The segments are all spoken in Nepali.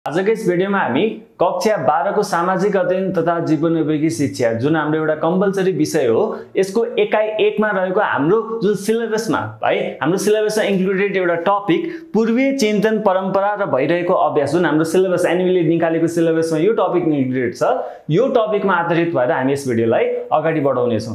आजको यस भिडियोमा हामी कक्षा 12 को सामाजिक अध्ययन तथा जीवनोपयोगी शिक्षा जुन हाम्रो एउटा कम्पलसरी विषय हो यसको एकाइ 1 मा रहेको हाम्रो जुन सिलेबसमा हाम्रो सिलेबसमा इन्क्लुडेड एउटा टपिक पूर्वीय चिन्तन परम्परा र भइरहेको अभ्यास जुन हाम्रो सिलेबस एनुअली निकालेको सिलेबसमा यो टपिक इन्क्लुडेड छ। यो टपिकमा आधारित भएर हामी यस भिडियोलाई अगाडि बढाउने छौं।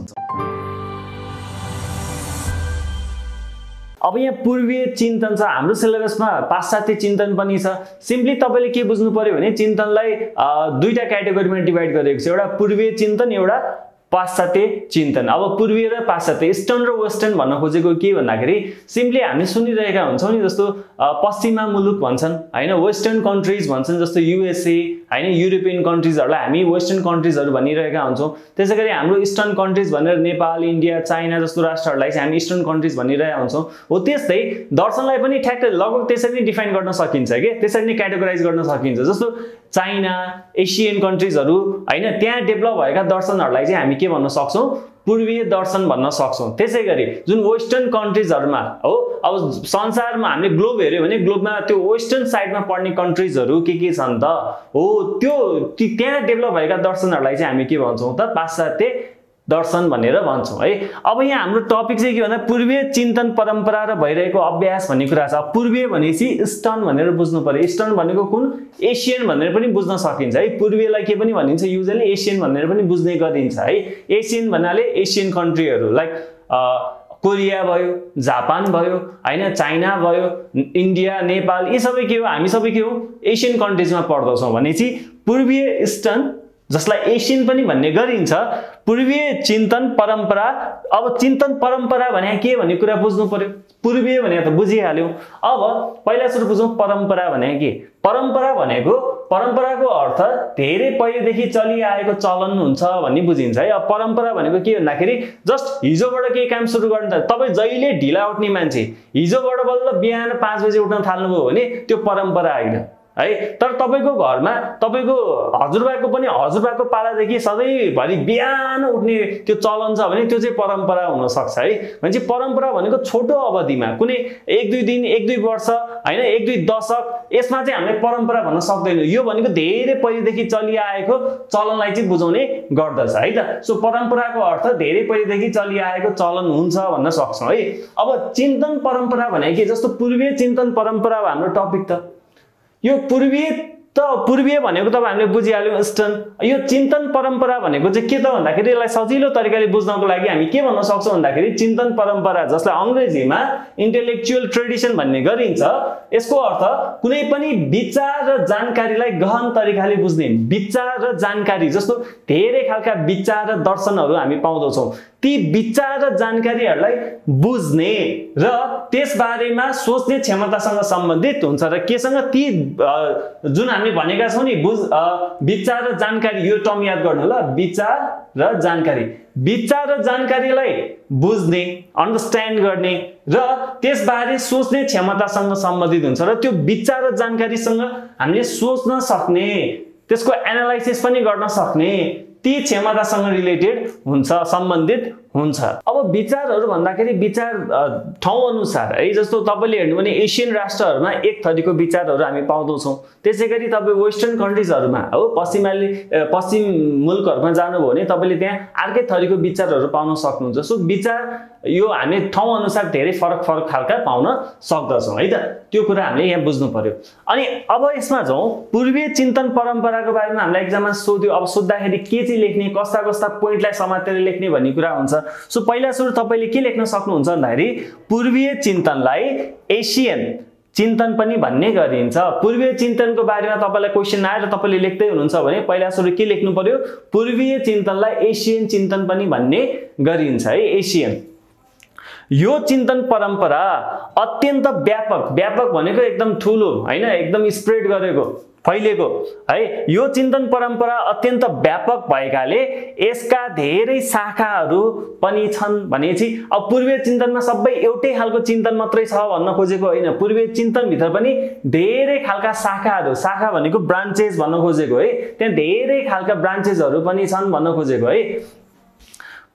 अब यहाँ पूर्वीय चिन्तन छ, हाम्रो सिलेबसमा पाश्चात्य चिन्तन पनि छ। सिम्पली तपाईले के बुझ्नु पर्यो भने चिन्तनलाई दुईटा क्याटेगोरीमा डिभाइड गरेको छ, एउटा पूर्वीय चिन्तन, एउटा पाश्चात्य चिन्तन। अब पूर्वीय र पाश्चात्य, इस्टर्न र वेस्टर्न भन्न खोजेको के भन्दाखेरि सिम्पली हामी सुनिरहेका हुन्छौं नि, जस्तो पश्चिमा मुलुक भन्छन् हैन, वेस्टर्न कन्ट्रीज भन्छन्, जस्तो युएसए हैन, युरोपियन कन्ट्रीजहरुलाई हामी वेस्टर्न कन्ट्रीजहरु भनिरहेका हुन्छौं। त्यसैगरी हाम्रो इस्टर्न कन्ट्रीज भनेर नेपाल, इन्डिया, चाइना जस्तो राष्ट्रहरुलाई चाहिँ हामी इस्टर्न कन्ट्रीज भनिरहेका हुन्छौं। हो त्यस्तै दर्शनलाई पनि ठ्याक्कै लगभग त्यसरी डिफाइन गर्न सकिन्छ के, त्यसरी नै क्याटेगोराइज गर्न सकिन्छ। जस्तो चाइना, एशियन कन्ट्रीजहरु हैन, त्यहाँ डेभलप भएका दर्शनहरुलाई चाहिँ हामी के भन्न सक्छौं, पूर्वीय दर्शन भन्न सक्छौं। त्यसैगरी जुन वेस्टर्न कन्ट्रीजहरुमा हो, अब संसारमा हामीले ग्लोब हेर्यो भने ग्लोबमा त्यो वेस्टर्न साइडमा पर्ने कन्ट्रीजहरु के छन् त, हो त्यो त्यहाँ डेभलप भएका दर्शनहरुलाई चाहिँ हामी के भन्छौं त, पाश्चात्य दर्शन भनेर भन्छौं है। अब यहाँ हाम्रो टपिक चाहिँ के भन्दा पूर्वीय चिन्तन परम्परा र भइरहेको अभ्यास भन्ने कुरा छ। पूर्वीय भनेपछि ईस्टर्न भनेर बुझ्नु पर्यो। ईस्टर्न भनेको कुन, एशियन भनेर पनि बुझ्न सकिन्छ है। पूर्वीयलाई के पनि भनिन्छ, युजुअली एशियन भनेर पनि बुझ्ने गरिन्छ है। एशियन भन्नाले एशियन कन्ट्रीहरु लाइक कोरिया भयो, जापान भयो हैन, चाइना भयो, इन्डिया, नेपाल, यी सबै के हो, हामी सबै के हो, एशियन कन्ट्रीजमा पर्दछौं। भनेपछि पूर्वीय ईस्टर्न जसलाई एशियन पनि भन्ने गरिन्छ, पूर्वीय चिन्तन परम्परा। अब चिन्तन परम्परा भने के भन्ने कुरा बुझ्नु पर्यो। पूर्वीय भने त बुझिहाल्यौ, अब पहिला सुरु बुझौं परम्परा भने के। परम्परा भनेको, परम्पराको अर्थ धेरै पहिलेदेखि चलिआएको चलन हुन्छ भन्ने बुझिन्छ है। अब परम्परा भनेको के भन्दाखेरि जस्ट हिजोबाट के काम सुरु गर्नु त, तपाई जहिले ढिला उठ्ने मान्छे हिजोबाट बल्ल बिहान 5 बजे उठ्न थाल्नुभयो भने त्यो परम्परा होइन है। तर तपाईको घरमा तपाईको हजुरबाको पनि हजुरबाको पालादेखि सधैँभरि बिहान उठ्ने त्यो चलन छ भने त्यो चाहिँ परम्परा हुन सक्छ है। भनेपछि परम्परा भनेको छोटो अवधिमा कुनै 1-2 दिन, 1-2 वर्ष हैन, 1-2 दशक, यसमा चाहिँ हामीले परम्परा भन्न सक्दैनौं। यो भनेको धेरै पहिलेदेखि चलिआएको चलनलाई चाहिँ बुझाउने गर्दछ है त। सो परम्पराको अर्थ धेरै पहिलेदेखि चलिआएको चलन हुन्छ भन्न सक्छौं है। अब चिन्तन परम्परा भने के, जस्तो पूर्वीय चिन्तन परम्परा हाम्रो टपिक त यो पूर्वीय भनेको त हामीले बुझिहाल्यौं ईस्टर्न। यो चिन्तन परम्परा भनेको चाहिँ के त भन्दाखेरि यसलाई सजिलो तरिकाले बुझ्नको लागि हामी के भन्न सक्छौं भन्दाखेरि चिन्तन परम्परा, जसलाई अंग्रेजीमा इन्टेलेक्चुअल ट्रेडिसन भन्ने गरिन्छ, यसको अर्थ कुनै पनि विचार र जानकारीलाई गहन तरिकाले बुझ्ने, विचार र जानकारी। जस्तो धेरै खालका विचार र दर्शनहरु हामी पाउँदछौं, ती विचार र जानकारीहरुलाई बुझ्ने र त्यसबारेमा सोच्ने क्षमतासँग सम्बन्धित हुन्छ। र केसँग, ती जुन हामी भनेका छौं नि विचार र जानकारी, यो टर्म याद गर्नु होला, विचार र जानकारी। विचार र जानकारीलाई बुझ्ने, अन्डरस्ट्यान्ड गर्ने र त्यसबारे सोच्ने क्षमतासँग सम्बन्धित हुन्छ। र त्यो विचार र जानकारीसँग हामीले सोच्न सक्ने, त्यसको एनालाइसिस पनि गर्न सक्ने, ती क्षमतासँग रिलेटेड हुन्छ, सम्बन्धित हुन्छ। अब विचारहरु भन्दाखेरि विचार ठाउँ अनुसार है, जस्तो तपाईले हेर्नु भने एशियन राष्ट्रहरुमा एक थरीको विचारहरु हामी पाउँदछौं। त्यसैगरी तपाई वेस्टर्न कन्ट्रीजहरुमा हो, पश्चिम मुलुकहरुमा जानुभयो भने तपाईले त्यहाँ अर्कै थरीको विचारहरु पाउन सक्नुहुन्छ। सो विचार यो हामी ठाउँ अनुसार धेरै फरक खालका पाउन सक्दछौं है त। त्यो कुरा हामीले यहाँ बुझ्नु पर्यो। अनि अब यसमा जाउँ, पूर्वीय चिन्तन परम्पराको बारेमा हामीलाई एक्जाममा सोध्यो। अब सोध्दाखेरि के चाहिँ लेख्ने, कस्ता पोइन्टलाई समातेर लेख्ने भन्ने कुरा हुन्छ। सो पहिला सुरु तपाईले के लेख्न सक्नुहुन्छ भन्दाखेरि पूर्वीय चिन्तनलाई एशियन चिन्तन पनि भन्ने गरिन्छ। पूर्वीय चिन्तनको बारेमा तपाईलाई क्वेशन आएर तपाईले लेख्दै हुनुहुन्छ भने पहिला सुरु के लेख्नु पर्यो, पूर्वीय चिन्तनलाई एशियन चिन्तन पनि भन्ने गरिन्छ है। एशियन यो चिन्तन परम्परा अत्यन्त व्यापक भनेको एकदम ठूलो हैन, एकदम स्प्रेड गरेको, फैलेको है। यो चिन्तन परम्परा अत्यन्त व्यापक भएकाले यसका धेरै शाखाहरू पनि छन् भनेपछि अब पूर्वीय चिन्तनमा सबै एउटै खालको चिन्तन मात्रै छ भन्न खोजेको होइन। पूर्वीय चिन्तन भित्र पनि धेरै खालका शाखाहरू, शाखा भनेको ब्रान्चेस भन्न खोजेको है, त्यहाँ धेरै खालका ब्रान्चेसहरू पनि छन् भन्न खोजेको है।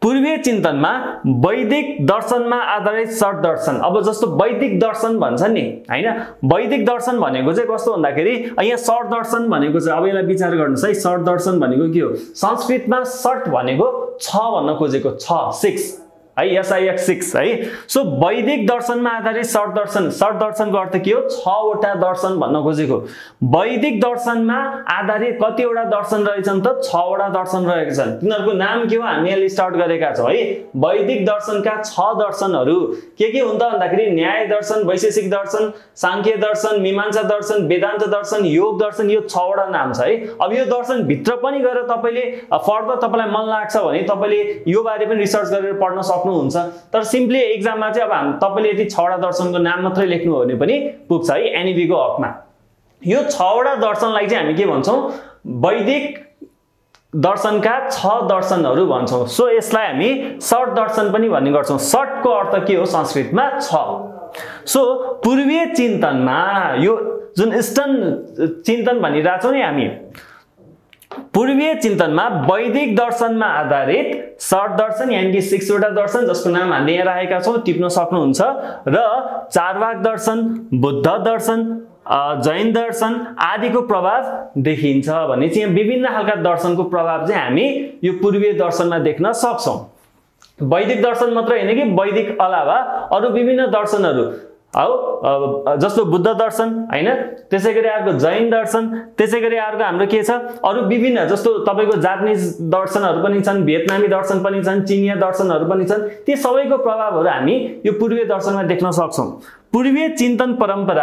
पूर्वीय चिन्तनमा वैदिक दर्शनमा आधारित षट दर्शन, अब जस्तो वैदिक दर्शन भन्छ नि हैन, वैदिक दर्शन भनेको चाहिँ कस्तो भन्दाखेरि यहाँ षट दर्शन भनेको चाहिँ अब यसलाई विचार गर्नुस् है, षट दर्शन भनेको के हो? संस्कृतमा षट भनेको 6 भन्न खोजेको, 6 है, SIX 6 है। सो वैदिक दर्शनमा आधारित षट दर्शन, षट दर्शनको अर्थ के हो? 6 वटा दर्शन भन्न खोजेको। वैदिक दर्शनमा आधारित कतिवटा दर्शन रहेछन् त? 6 वटा दर्शन रहेका छन्। तिनीहरूको नाम के हो? हामी यहाँ लिस्ट आउट गरेका छौं है। वैदिक दर्शनका 6 दर्शनहरू के हुन् त भन्दाखेरि न्याय दर्शन, वैशेषिक दर्शन, सांख्य दर्शन, मीमांसा दर्शन, वेदान्त दर्शन, योग दर्शन, यो 6 वटा नाम छ है। अब यो दर्शन भित्र पनि गएर तपाईले फर्दर तपाईलाई मन लाग्छ भने तपाईले यो बारे पनि रिसर्च गरेर पढ्न सक्नुहुन्छ। तर सिम्पली एक्जाममा चाहिँ अब तपाईले यदि 6 वटा दर्शनको नाम मात्रै लेख्नु हो भने पनि पुग्छ है एनईबी को हकमा। यो 6 वटा दर्शनलाई चाहिँ हामी के भन्छौं? वैदिक दर्शनका 6 दर्शनहरू भन्छौं। सो यसलाई हामी षट दर्शन पनि भन्ने गर्छौं। षटको अर्थ के हो संस्कृतमा? 6। सो पूर्वीय चिन्तनमा यो जुन ईस्टर्न चिन्तन भनिरहेका छौं नि हामी, पूर्वीय चिन्तनमा वैदिक दर्शनमा आधारित षट दर्शन यानी कि 6 वटा दर्शन जसको नाम हामीले यहाँ राखेका छौं, टिप्न सक्नुहुन्छ, र चारवाक दर्शन, बुद्ध दर्शन, जैन दर्शन आदिको प्रभाव देखिन्छ भने चाहिँ विभिन्न खालका दर्शनको प्रभाव चाहिँ हामी यो पूर्वीय दर्शनमा देख्न सक्छौं। वैदिक दर्शन मात्र हैन कि वैदिक अलावा अरु विभिन्न दर्शनहरू जस्तो बुद्ध दर्शन हैन, त्यसैगरी अर्को जैन दर्शन, त्यसैगरी अर्को हाम्रो के छ अरु विभिन्न जस्तो तपाईको जापानिज दर्शनहरू पनि छन्, भियतनामी दर्शन पनि छन्, चिनिया दर्शनहरू पनि छन्। ती सबैको प्रभावहरू हामी यो पूर्वीय दर्शनमा देख्न सक्छौं। पूर्वीय चिन्तन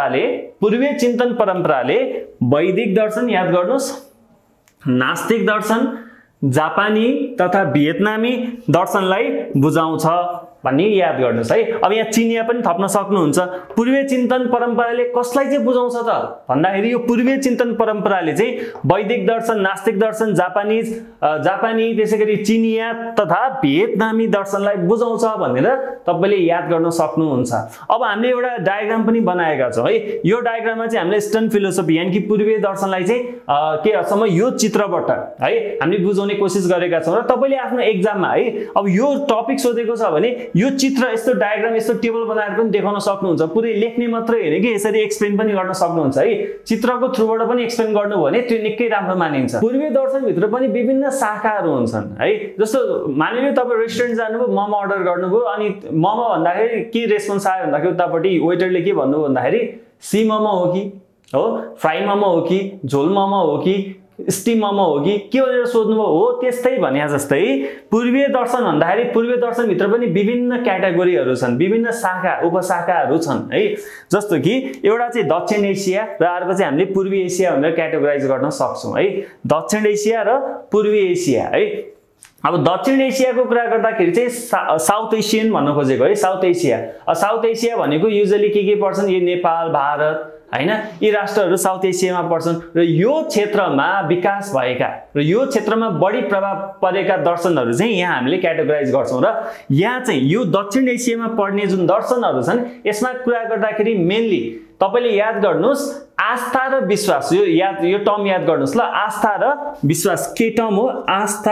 परम्पराले वैदिक दर्शन याद गर्नुस्, नास्तिक दर्शन, जापानी तथा भियतनामी दर्शनलाई बुझाउँछ भन्ने याद गर्नुस् है। अब यहाँ चिनिया पनि थप्न सक्नुहुन्छ। पूर्वीय चिन्तन परम्पराले कसलाई चाहिँ बुझाउँछ त भन्दाखेरि यो पूर्वीय चिन्तन परम्पराले चाहिँ वैदिक दर्शन, नास्तिक दर्शन, जापानी त्यसैगरी चिनिया तथा भियतनामी दर्शनलाई बुझाउँछ भनेर तपाईले याद गर्न सक्नुहुन्छ। अब हामीले एउटा डायग्राम पनि बनाएका छौं है। यो डायग्राममा चाहिँ हामीले ईस्टर्न फिलोसफी यानी कि पूर्वीय दर्शनलाई चाहिँ के हदसम्म यो चित्रबाट है हामीले बुझाउने कोसिस गरेका छौं। र तपाईले आफ्नो एक्जाममा है अब यो टपिक सोधेको छ भने यो चित्र यस्तो डायग्राम यस्तो टेबल बनाएर पनि देखाउन सक्नुहुन्छ। पुरै लेख्ने मात्रै हैन कि यसरी एक्सप्लेन पनि गर्न सक्नुहुन्छ है। चित्रको थ्रुबाट पनि एक्सप्लेन गर्नु भने त्यो निकै राम्रो मानिन्छ। पूर्वीय दर्शन भित्र पनि विभिन्न शाखाहरू हुन्छन् है। जस्तो मानिलियो तपाई रेस्टुरेन्ट जानुभयो, मोमो अर्डर गर्नुभयो, अनि मोमो भन्दाखेरि के रेस्पोन्स आयो भन्दाखेरि उतापट्टि वेटरले के भन्नु भन्दाखेरि सी मोमो हो कि हो, फ्राई मोमो हो कि, झोल मोमो हो कि, स्टीम मोमो हो कि के भनेर सोध्नुभयो हो। त्यस्तै भने जस्तै पूर्वीय दर्शन भन्दाखेरि पूर्वीय दर्शन भित्र पनि विभिन्न क्याटेगोरीहरू छन्, विभिन्न शाखा उपशाखाहरू छन् है। जस्तो कि एउटा चाहिँ दक्षिण एसिया र अर्को चाहिँ हामीले पूर्वी एसिया भनेर क्याटेगोराइज गर्न सक्छौं है। दक्षिण एसिया र पूर्वी एसिया है। अब दक्षिण एसियाको कुरा गर्दाखेरि चाहिँ साउथ एसियन भन्न खोजेको है। साउथ एसिया भनेको युजुअली के पर्छन्? यो नेपाल, भारत हैन, यी राष्ट्रहरू साउथ एसियामा पर्छन् र यो क्षेत्रमा विकास भएका र यो क्षेत्रमा बढी प्रभाव परेका दर्शनहरू चाहिँ यहाँ हामीले क्याटेगोराइज गर्छौं। र यहाँ चाहिँ यो दक्षिण एसियामा पर्ने जुन दर्शनहरू छन् यसमा कुरा गर्दाखेरि मेनली तपाईले याद गर्नुस् आस्था र विश्वास। यो टर्म याद गर्नुस् ल, आस्था र विश्वास। के टर्म हो? आस्था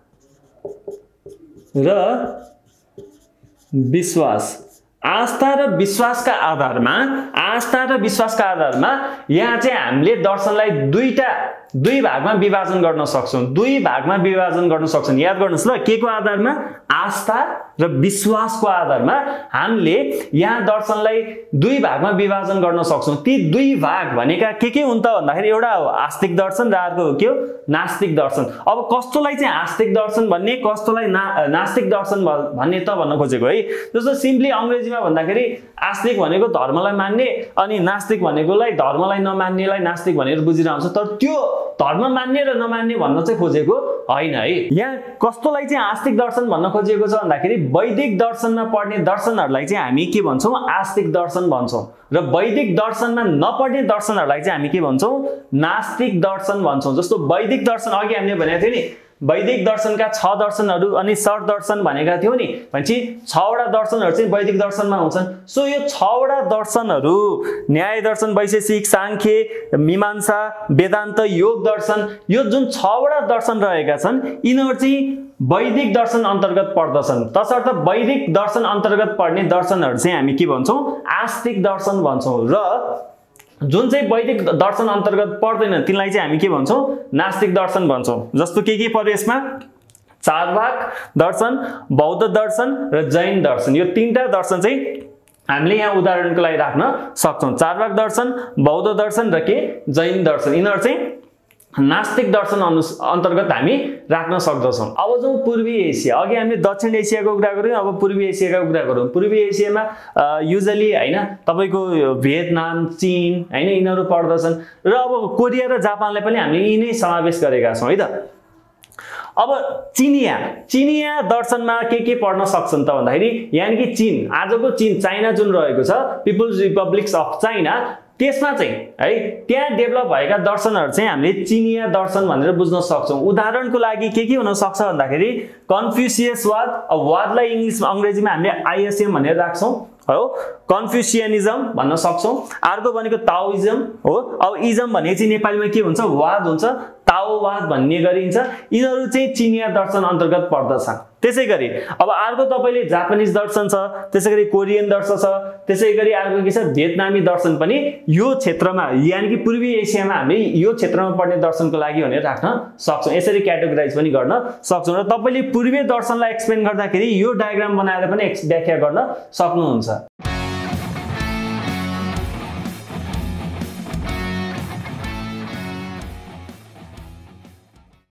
र विश्वास। आस्था र विश्वासका आधारमा यहाँ चाहिँ हामीले दर्शनलाई दुई भागमा विभाजन गर्न सक्छौं। याद गर्नुस् ल, के को आधारमा? आस्था र विश्वासको आधारमा हामीले यहाँ दर्शनलाई दुई भागमा विभाजन गर्न सक्छौं। ती दुई भाग भनेका के हुन् त भन्दाखेरि एउटा हो आस्तिक दर्शन र अर्को हो के हो? नास्तिक दर्शन। अब कस्तोलाई चाहिँ आस्तिक दर्शन भन्ने, कस्तोलाई नास्तिक दर्शन भन्ने त भन्न खोजेको है। जस्तो सिम्पली अंग्रेजीमा भन्दाखेरि आस्तिक भनेको धर्मलाई मान्ने अनि नास्तिक भनेकोलाई धर्मलाई नमान्नेलाई नास्तिक भनेर बुझिरहन्छ। तर त्यो धर्म मान्ने र नमान्ने भन्न चाहिँ खोजेको हैन है। यहाँ कस्तोलाई चाहिँ आस्तिक दर्शन भन्न खोजिएको छ भन्दाखेरि वैदिक दर्शनमा पर्ने दर्शनहरूलाई चाहिँ हामी के भन्छौं? आस्तिक दर्शन भन्छौं। र वैदिक दर्शनमा नपर्ने दर्शनहरूलाई चाहिँ हामी के भन्छौं? नास्तिक दर्शन भन्छौं। जस्तो वैदिक दर्शन अघि हामीले भनेको थियो नि, वैदिक दर्शनका 6 दर्शनहरू अनि षट दर्शन भनेका थियौ नि, भनेपछि 6 वटा दर्शनहरू चाहिँ वैदिक दर्शनमा हुन्छन्। सो यो 6 वटा दर्शनहरू न्याय दर्शन, वैशेषिक, सांख्य, मीमांसा, वेदान्त, योग दर्शन, यो जुन 6 वटा दर्शन रहेका छन् यिनीहरू चाहिँ वैदिक दर्शन अन्तर्गत पर्दछन्। तसर्थ वैदिक दर्शन अन्तर्गत पर्ने दर्शनहरू चाहिँ हामी के भन्छौँ आस्तिक दर्शन भन्छौँ र जुन चाहिँ वैदिक दर्शन अन्तर्गत पर्दैन तिनलाई चाहिँ हामी के भन्छौँ नास्तिक दर्शन भन्छौँ। जस्तो के पर्यो यसमा चार्वाक दर्शन, बौद्ध दर्शन र जैन दर्शन, यो तीनटा दर्शन चाहिँ हामीले यहाँ उदाहरणको लागि राख्न सक्छौँ। चार्वाक दर्शन, बौद्ध दर्शन र के जैन दर्शन, यिनीहरू चाहिँ नास्तिक दर्शन अन्तर्गत हामी राख्न सक्दछौँ। अब जाउँ पूर्वी एसिया। अघि हामीले दक्षिण एसियाको कुरा गऱ्यौँ, अब पूर्वी एसियाको कुरा गरौँ। पूर्वी एसियामा युजली हैन तपाईको भियतनाम, चीन हैन यिनीहरू पर्दछन् र अब कोरिया र जापानलाई पनि हामीले यिनै समावेश गरेका छौँ है त। अब चिनिया दर्शनमा के पर्न सक्छन् त भन्दाखेरि यानि कि चीन, आजको चीन चाइना जुन रहेको छ पिपल्स रिपब्लिक अफ चाइना, त्यसमा चाहिँ है त्यहाँ डेभलप भएका दर्शनहरू चाहिँ हामीले चिनिया दर्शन भनेर बुझ्न सक्छौँ। उदाहरणको लागि के हुन सक्छ भन्दाखेरि कन्फ्युसियसवाद, अब वादलाई अंग्रेजीमा हामीले आइएसएम भनेर राख्छौँ हो, कन्फ्युसियनिजम भन्न सक्छौँ। अर्को भनेको ताओइजम हो। अब इजम भने चाहिँ नेपालीमा के हुन्छ वाद हुन्छ, ताओवाद भन्ने गरिन्छ। यिनीहरू चाहिँ चिनिया दर्शन अन्तर्गत पर्दछ। त्यसैगरी अब अर्को तपाईले जापानिज दर्शन छ, त्यसैगरी कोरियन दर्शन छ, त्यसैगरी अर्को के छ भियतनामी दर्शन पनि यो क्षेत्रमा यानि कि पूर्वी एसियामा हामीले यो क्षेत्रमा पर्ने दर्शनको लागि भनेर राख्न सक्छौँ। यसरी क्याटेगोराइज पनि गर्न सक्छौँ र तपाईले पूर्वीय दर्शनलाई एक्सप्लेन गर्दाखेरि यो डायग्राम बनाएर पनि व्याख्या गर्न सक्नुहुन्छ।